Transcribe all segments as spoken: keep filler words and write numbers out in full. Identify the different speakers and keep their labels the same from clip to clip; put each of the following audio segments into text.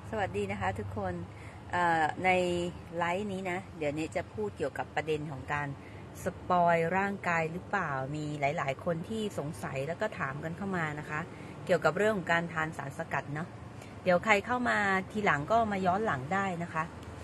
Speaker 1: สวัสดีนะคะทุกคนในไลฟ์นี้นะเดี๋ยวนี้จะพูดเกี่ยวกับประเด็นของการสปอยร่างกายหรือเปล่ามีหลายๆคนที่สงสัยแล้วก็ถามกันเข้ามานะคะเกี่ยวกับเรื่องของการทานสารสกัดเนาะเดี๋ยวใครเข้ามาทีหลังก็มาย้อนหลังได้นะคะ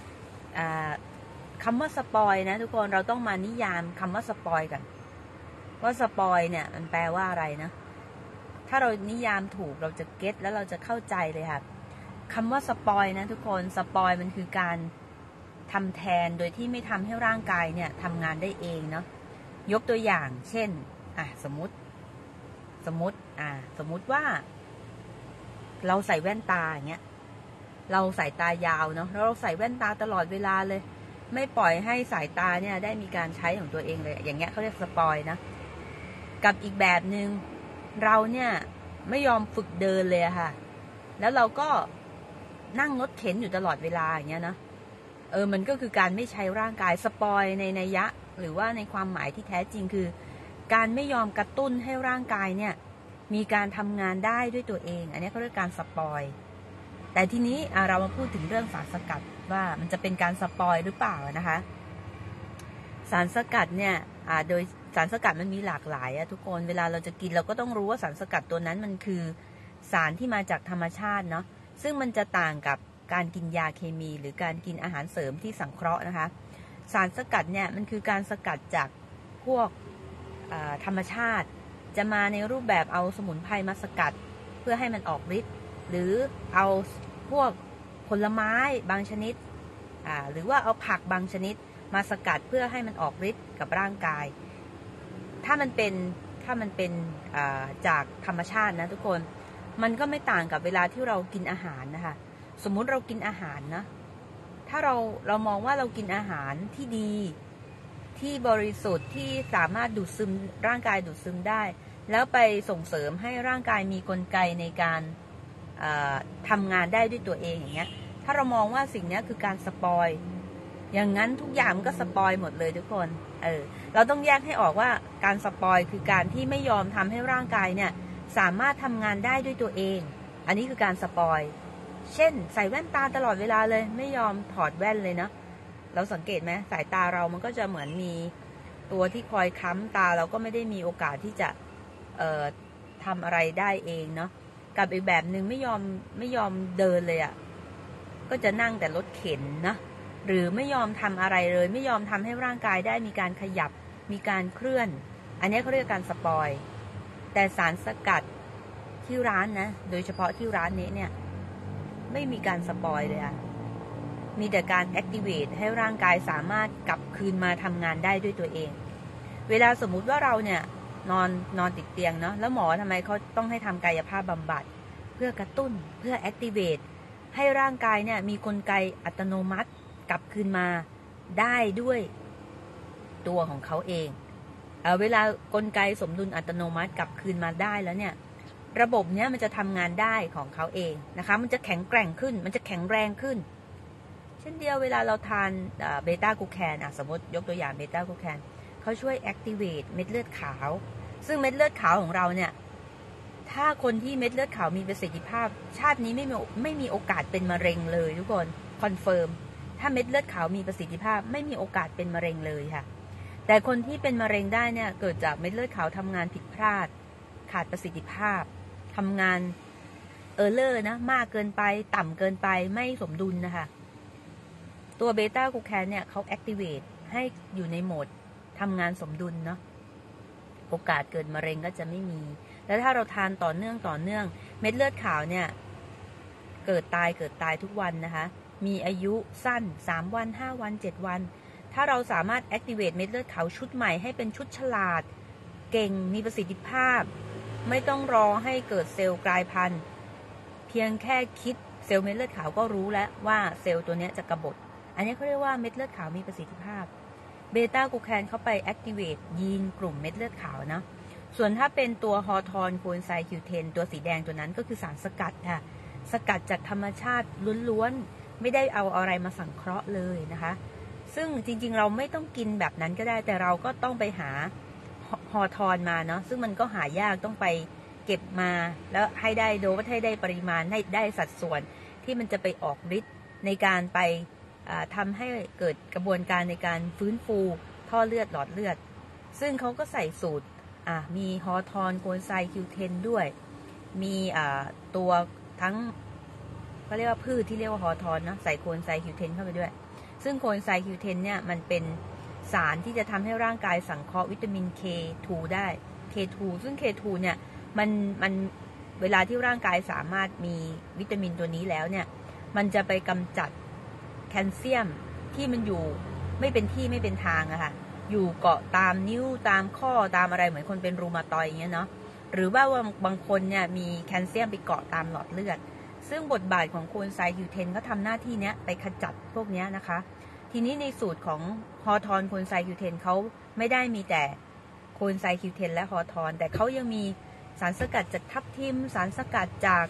Speaker 1: คำว่าสปอยนะทุกคนเราต้องมานิยามคำว่าสปอยกันว่าสปอยเนี่ยมันแปลว่าอะไรนะถ้าเรานิยามถูกเราจะเก็ตแล้วเราจะเข้าใจเลยค่ะคำว่าสปอยนะทุกคนสปอยมันคือการทำแทนโดยที่ไม่ทำให้ร่างกายเนี่ยทำงานได้เองเนาะยกตัวอย่างเช่นอ่ะสมมติสมมติอ่ะสมมติว่าเราใส่แว่นตาอย่างเงี้ยเราสายตายาวเนาะแล้วเราใส่แว่นตาตลอดเวลาเลยไม่ปล่อยให้สายตาเนี่ยได้มีการใช้ของตัวเองเลยอย่างเงี้ยเขาเรียกสปอยนะกับอีกแบบหนึ่งเราเนี่ยไม่ยอมฝึกเดินเลยค่ะแล้วเราก็นั่งรถเข็นอยู่ตลอดเวลาอย่างเงี้ยนะเออมันก็คือการไม่ใช้ร่างกายสปอยในนัยยะหรือว่าในความหมายที่แท้จริงคือการไม่ยอมกระตุ้นให้ร่างกายเนี่ยมีการทำงานได้ด้วยตัวเองอันนี้เขาเรียกการสปอยแต่ทีนี้เรามาพูดถึงเรื่องสารสกัดว่ามันจะเป็นการสปอยหรือเปล่านะคะสารสกัดเนี่ยโดยสารสกัดมันมีหลากหลายอะทุกคนเวลาเราจะกินเราก็ต้องรู้ว่าสารสกัดตัวนั้นมันคือสารที่มาจากธรรมชาติเนาะซึ่งมันจะต่างกับการกินยาเคมีหรือการกินอาหารเสริมที่สังเคราะห์นะคะสารสกัดเนี่ยมันคือการสกัดจากพวกธรรมชาติจะมาในรูปแบบเอาสมุนไพรมาสกัดเพื่อให้มันออกฤทธิ์หรือเอาพวกผลไม้บางชนิดหรือว่าเอาผักบางชนิดมาสกัดเพื่อให้มันออกฤทธิ์กับร่างกายถ้ามันเป็นถ้ามันเป็นจากธรรมชาตินะทุกคนมันก็ไม่ต่างกับเวลาที่เรากินอาหารนะคะสมมุติเรากินอาหารนะถ้าเราเรามองว่าเรากินอาหารที่ดีที่บริสุทธิ์ที่สามารถดูดซึมร่างกายดูดซึมได้แล้วไปส่งเสริมให้ร่างกายมีกลไกในการทำงานได้ด้วยตัวเองอย่างเงี้ยถ้าเรามองว่าสิ่งนี้คือการสปอยอย่างนั้นทุกอย่างมันก็สปอยหมดเลยทุกคนเออเราต้องแยกให้ออกว่าการสปอยคือการที่ไม่ยอมทำให้ร่างกายเนี่ยสามารถทำงานได้ด้วยตัวเองอันนี้คือการสปอยเช่นใส่แว่นตาตลอดเวลาเลยไม่ยอมถอดแว่นเลยเนาะเราสังเกตไหมสายตาเรามันก็จะเหมือนมีตัวที่คอยค้ำตาเราก็ไม่ได้มีโอกาสที่จะเอ่อทำอะไรได้เองเนาะกับอีกแบบหนึ่งไม่ยอมไม่ยอมเดินเลยอะ่ะก็จะนั่งแต่รถเข็นนะหรือไม่ยอมทำอะไรเลยไม่ยอมทำให้ร่างกายได้มีการขยับมีการเคลื่อนอันนี้เขาเรียกการสปอยแต่สารสกัดที่ร้านนะโดยเฉพาะที่ร้านนี้เนี่ยไม่มีการสปอยเลยอะมีแต่การแอคทีเวตให้ร่างกายสามารถกลับคืนมาทำงานได้ด้วยตัวเองเวลาสมมุติว่าเราเนี่ยนอนนอนติดเตียงเนาะแล้วหมอทำไมเขาต้องให้ทำกายภาพบำบัดเพื่อกระตุ้นเพื่อแอคทีเวตให้ร่างกายเนี่ยมีกลไกอัตโนมัติกลับคืนมาได้ด้วยตัวของเขาเองเออเวลากลไกสมดุลอัตโนมัติกลับคืนมาได้แล้วเนี่ยระบบเนี้ยมันจะทำงานได้ของเขาเองนะคะมันจะแข็งแกร่งขึ้นมันจะแข็งแรงขึ้นเช่นเดียวเวลาเราทานเบต้ากูแคนสมมติยกตัวอย่างเบต้ากูแคนเขาช่วยแอคทีเวตเม็ดเลือดขาวซึ่งเม็ดเลือดขาวของเราเนี่ยถ้าคนที่เม็ดเลือดขาวมีประสิทธิภาพชาตินี้ไม่มีไม่มีโอกาสเป็นมะเร็งเลยทุกคนคอนเฟิร์มถ้าเม็ดเลือดขาวมีประสิทธิภาพไม่มีโอกาสเป็นมะเร็งเลยค่ะแต่คนที่เป็นมะเร็งได้เนี่ยเกิดจากเม็ดเลือดขาวทำงานผิดพลาดขาดประสิทธิภาพทำงานเออร์เลอร์นะมากเกินไปต่ำเกินไปไม่สมดุลนะคะตัวเบต้ากูแคนเนี่ยเขาแอคทีเวตให้อยู่ในโหมดทำงานสมดุลเนาะโอกาสเกิดมะเร็งก็จะไม่มีแล้วถ้าเราทานต่อเนื่องต่อเนื่องเม็ดเลือดขาวเนี่ยเกิดตายเกิดตายทุกวันนะคะมีอายุสั้นสามวันห้าวันเจ็ดวันถ้าเราสามารถแอคทีเวตเม็ดเลือดขาวชุดใหม่ให้เป็นชุดฉลาดเก่งมีประสิทธิภาพไม่ต้องรอให้เกิดเซลล์กลายพันธุ์เพียงแค่คิดเซลล์เม็ดเลือดขาวก็รู้แล้วว่าเซลล์ตัวนี้จะกบฏอันนี้เขาเรียกว่าเม็ดเลือดขาวมีประสิทธิภาพเบต้ากูแคนเข้าไปแอคทีเวตยีนกลุ่มเม็ดเลือดขาวนะส่วนถ้าเป็นตัวฮอร์โทนโคเอนไซม์คิวเทนตัวสีแดงตัวนั้นก็คือสารสกัดค่ะสกัดจากธรรมชาติล้วนๆไม่ได้เอาอะไรมาสังเคราะห์เลยนะคะซึ่งจริงๆเราไม่ต้องกินแบบนั้นก็ได้แต่เราก็ต้องไปหาฮอร์โทนมาเนาะซึ่งมันก็หายากต้องไปเก็บมาแล้วให้ได้โดสให้ได้ปริมาณให้ได้สัดส่วนที่มันจะไปออกฤทธิ์ในการไปทำให้เกิดกระบวนการในการฟื้นฟูท่อเลือดหลอดเลือดซึ่งเขาก็ใส่สูตรมีฮอทอนโคเอนไซม์ คิว เท็น ด้วยมีตัวทั้งเขาเรียกว่าพืชที่เรียกว่าฮอทอนนะใส่โคเอนไซม์ คิว เท็น เข้าไปด้วยซึ่งโคเอนไซม์ คิว เท็น เนี่ยมันเป็นสารที่จะทำให้ร่างกายสังเคราะห์วิตามิน เค ทู ได้ เค ทู ซึ่ง เค ทู เนี่ยมันมันเวลาที่ร่างกายสามารถมีวิตามินตัวนี้แล้วเนี่ยมันจะไปกำจัดแคลเซียมที่มันอยู่ไม่เป็นที่ไม่เป็นทางอะค่ะอยู่เกาะตามนิ้วตามข้อตามอะไรเหมือนคนเป็นรูมาตอยด์อย่างเงี้ยเนาะหรือว่าบางคนเนี่ยมีแคลเซียมไปเกาะตามหลอดเลือดซึ่งบทบาทของโคเอนไซม์ คิว เท็น ก็ทำหน้าที่เนี้ยไปขจัดพวกนี้นะคะทีนี้ในสูตรของฮอทอนโคเอนไซม์ คิว เท็น เขาไม่ได้มีแต่โคเอนไซม์ คิว เท็น และฮอทอนแต่เขายังมีสารสกัดจากทับทิมสารสกัดจาก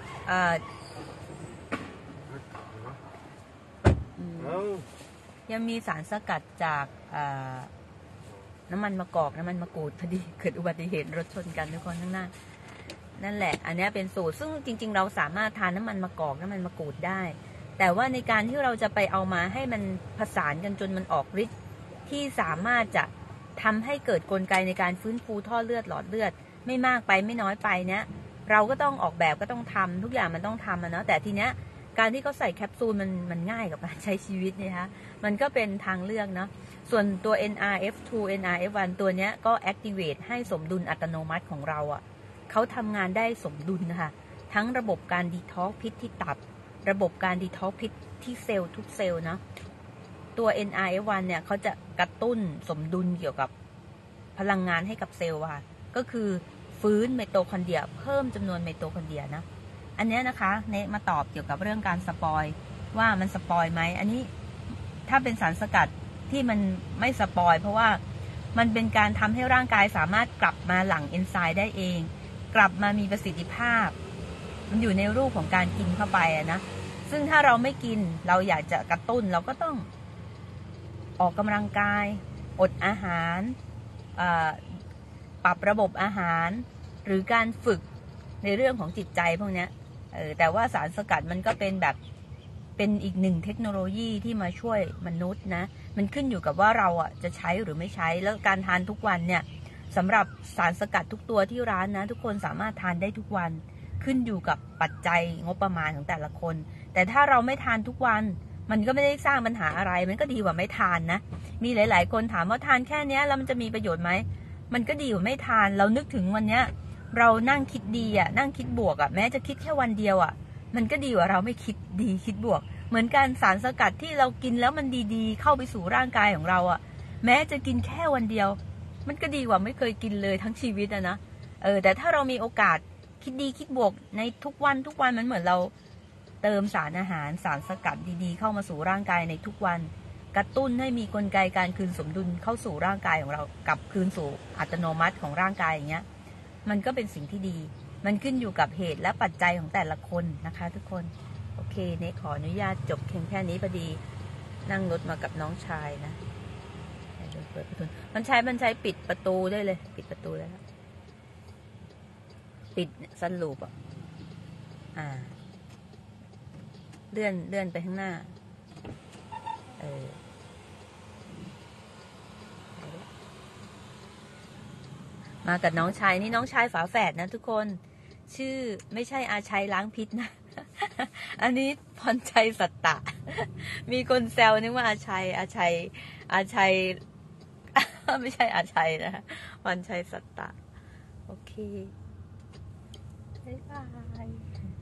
Speaker 1: ยังมีสารสกัดจากน้ำมันมะกอกน้ำมันมะกรูดพอดีเกิดอุบัติเหตุรถชนกันทุกคนข้างหน้านั่นแหละอันนี้เป็นสูตรซึ่งจริงๆเราสามารถทานน้ำมันมะกอกน้ำมันมะกรูดได้แต่ว่าในการที่เราจะไปเอามาให้มันผสานกันจนมันออกฤทธิ์ที่สามารถจะทำให้เกิดกลไกในการฟื้นฟูท่อเลือดหลอดเลือดไม่มากไปไม่น้อยไปเนี้ยเราก็ต้องออกแบบก็ต้องทำทุกอย่างมันต้องทำนะแต่ทีเนี้ยการที่เขาใส่แคปซูลมันมันง่ายกับการใช้ชีวิตเนี่ยฮะมันก็เป็นทางเลือกเนาะส่วนตัว เอ็น อาร์ เอฟ ทู เอ็น อาร์ เอฟ วัน ตัวเนี้ยก็ activate ให้สมดุลอัตโนมัติของเราอ่ะเขาทำงานได้สมดุลนะคะทั้งระบบการดีท็อกพิษที่ตับระบบการดีท็อกพิษที่เซลล์ทุกเซลล์เนาะตัว เอ็น อาร์ เอฟ วัน เนี่ยเขาจะกระตุ้นสมดุลเกี่ยวกับพลังงานให้กับเซลล์ค่ะก็คือฟื้นไมโตคอนเดรียเพิ่มจำนวนไมโตคอนเดรียนะอันนี้นะคะเนมาตอบเกี่ยวกับเรื่องการสปอยว่ามันสปอยไหมอันนี้ถ้าเป็นสารสกัดที่มันไม่สปอยเพราะว่ามันเป็นการทำให้ร่างกายสามารถกลับมาหลั่งเอนไซม์ได้เองกลับมามีประสิทธิภาพมันอยู่ในรูปของการกินเข้าไปนะซึ่งถ้าเราไม่กินเราอยากจะกระตุ้นเราก็ต้องออกกำลังกายอดอาหารปรับระบบอาหารหรือการฝึกในเรื่องของจิตใจพวกนี้เออแต่ว่าสารสกัดมันก็เป็นแบบเป็นอีกหนึ่งเทคโนโลยีที่มาช่วยมนุษย์นะมันขึ้นอยู่กับว่าเราอ่ะจะใช้หรือไม่ใช้แล้วการทานทุกวันเนี่ยสำหรับสารสกัดทุกตัวที่ร้านนะทุกคนสามารถทานได้ทุกวันขึ้นอยู่กับปัจจัยงบประมาณของแต่ละคนแต่ถ้าเราไม่ทานทุกวันมันก็ไม่ได้สร้างปัญหาอะไรมันก็ดีกว่าไม่ทานนะมีหลายๆคนถามว่าทานแค่นี้แล้วมันจะมีประโยชน์ไหมมันก็ดีกว่าไม่ทานเรานึกถึงวันเนี้ยเรานั่งคิดดีอ่ะนั่งคิดบวกอ่ะแม้จะคิดแค่วันเดียวอ่ะมันก็ดีกว่าเราไม่คิดดีคิดบวกเหมือนกันสารสกัดที่เรากินแล้วมันดีๆเข้าไปสู่ร่างกายของเราอ่ะแม้จะกินแค่วันเดียวมันก็ดีกว่าไม่เคยกินเลยทั้งชีวิตอะนะเออแต่ถ้าเรามีโอกาสคิดดีคิดบวกในทุกวันทุกวันมันเหมือนเราเติมสารอาหารสารสกัดดีๆเข้ามาสู่ร่างกายในทุกวันกระตุ้นให้มีกลไกการคืนสมดุลเข้าสู่ร่างกายของเรากลับคืนสู่อัตโนมัติของร่างกายอย่างเงี้ยมันก็เป็นสิ่งที่ดีมันขึ้นอยู่กับเหตุและปัจจัยของแต่ละคนนะคะทุกคนโอเคเนขออนุญาตจบเพียงแค่นี้พอดีนั่งรถมากับน้องชายนะเปิดประตูมันใช้มันใช้ปิดประตูได้เลยปิดประตูได้แล้วปิดซันลูปอ่ะอ่าเลื่อนเลื่อนไปข้างหน้าเออมากับน้องชายนี่น้องชายฝาแฝดนะทุกคนชื่อไม่ใช่อาชัยล้างพิษนะ อันนี้พรชัยสัตตะมีคนแซวนึกว่าอาชัยอาชัยอาชัย ไม่ใช่อาชัยนะพรชัยสัตตะโอเคบ๊ายบาย